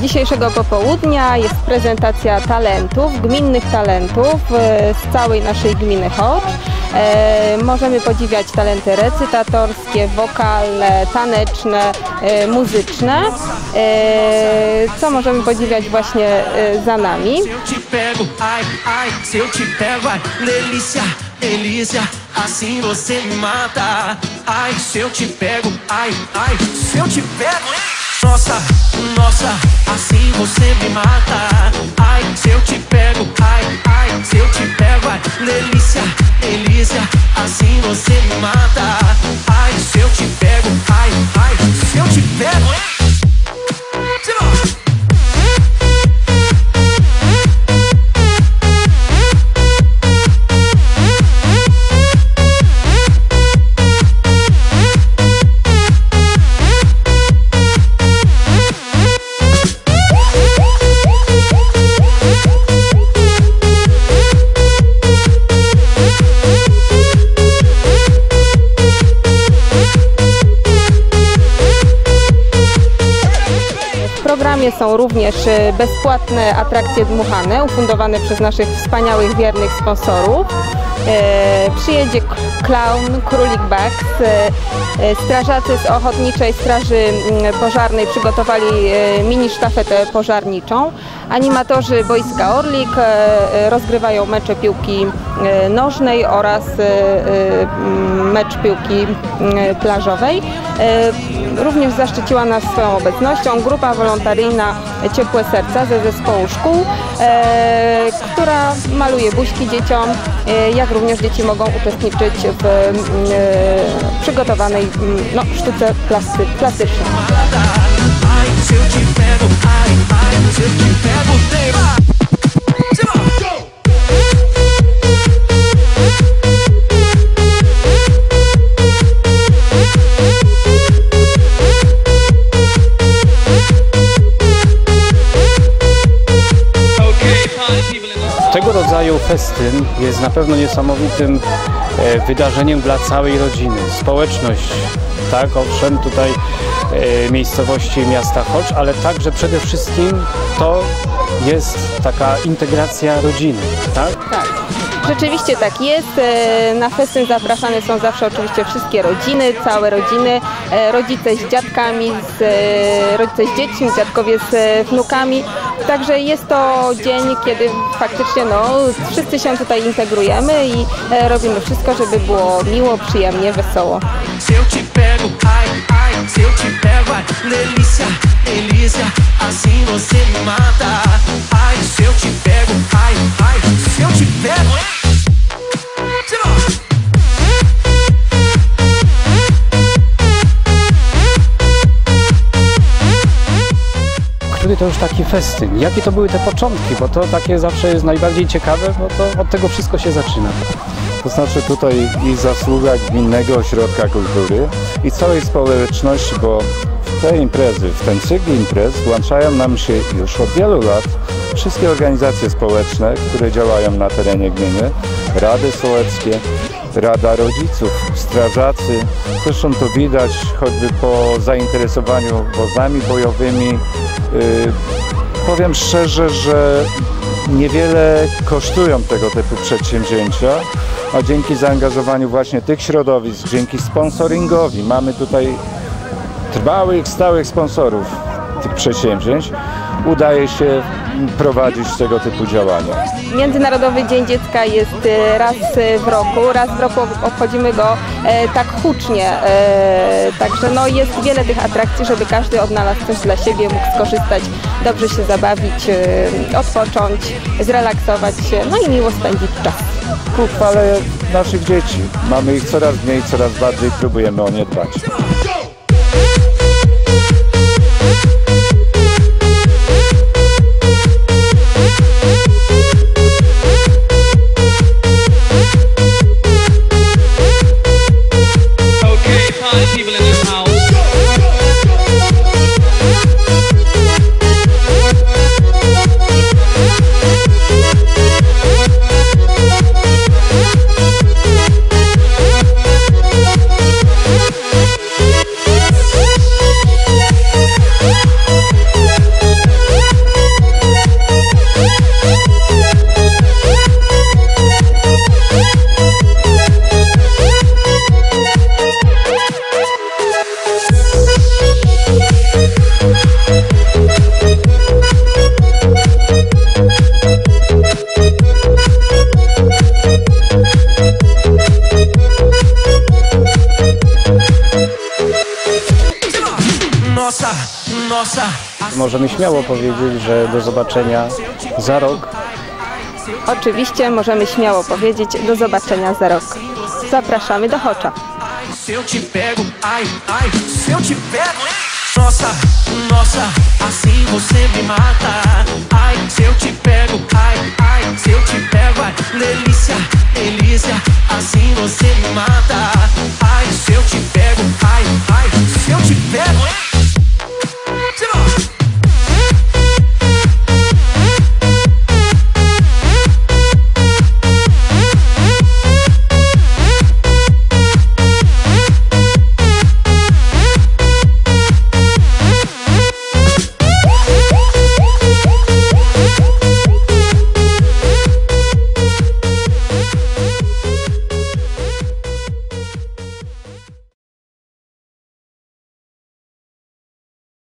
dzisiejszego popołudnia jest prezentacja talentów, gminnych talentów z całej naszej gminy Chocz. Możemy podziwiać talenty recytatorskie, wokalne, taneczne, muzyczne, co możemy podziwiać właśnie za nami. Delícia, assim você me mata. Ai, se eu te pego, ai, ai, se eu te pego, nossa, nossa, assim você me mata. Ai, se eu te pego, ai, ai, se eu te pego, ai, delícia, delícia, assim você me mata. Ai, se eu te pego, ai, ai, se eu te pego, W programie są również bezpłatne atrakcje dmuchane, ufundowane przez naszych wspaniałych, wiernych sponsorów. Przyjedzie klaun, królik Bugs, strażacy z Ochotniczej Straży Pożarnej przygotowali mini sztafetę pożarniczą. Animatorzy Boiska Orlik rozgrywają mecze piłki nożnej oraz mecz piłki plażowej. Również zaszczyciła nas swoją obecnością grupa wolontaryjna Ciepłe Serca ze zespołu szkół, która maluje buźki dzieciom, jak również dzieci mogą uczestniczyć w przygotowanej sztuce plastycznej. Tego rodzaju festyn jest na pewno niesamowitym wydarzeniem dla całej rodziny. Społeczność, tak, owszem, tutaj miejscowości miasta Chocz, ale także przede wszystkim to jest taka integracja rodziny, tak? Tak. Rzeczywiście tak jest. Na festyn zapraszane są zawsze oczywiście wszystkie rodziny, całe rodziny, rodzice z dziadkami, rodzice z dziećmi, dziadkowie z wnukami. Także jest to dzień, kiedy faktycznie wszyscy się tutaj integrujemy i robimy wszystko, żeby było miło, przyjemnie, wesoło. Który to już taki festyn? Jakie to były te początki? Bo to takie zawsze jest najbardziej ciekawe, bo to od tego wszystko się zaczyna. To znaczy tutaj i zasługa Gminnego Ośrodka Kultury i całej społeczności, bo w te imprezy, w ten cykl imprez włączają nam się już od wielu lat wszystkie organizacje społeczne, które działają na terenie gminy, rady sołeckie, Rada Rodziców, strażacy. Zresztą to widać choćby po zainteresowaniu wozami bojowymi. Powiem szczerze, że niewiele kosztują tego typu przedsięwzięcia, a dzięki zaangażowaniu właśnie tych środowisk, dzięki sponsoringowi, mamy tutaj trwałych, stałych sponsorów tych przedsięwzięć, udaje się prowadzić tego typu działania. Międzynarodowy Dzień Dziecka jest raz w roku obchodzimy go tak hucznie, także jest wiele tych atrakcji, żeby każdy odnalazł coś dla siebie, mógł skorzystać, dobrze się zabawić, odpocząć, zrelaksować się, i miło spędzić czas. Ku chwale naszych dzieci. Mamy ich coraz mniej, coraz bardziej próbujemy o nie dbać. People in this house. możemy śmiało powiedzieć, że do zobaczenia za rok. Oczywiście możemy śmiało powiedzieć do zobaczenia za rok. Zapraszamy do Chocza. Se eu te pego, ai, ai, se eu te pego, hein? Nossa, nossa, assim você me mata. Ai, se eu te pego, ai, ai, se eu te pego, ai, delícia, delícia, assim você me mata. Ai, se eu te pego,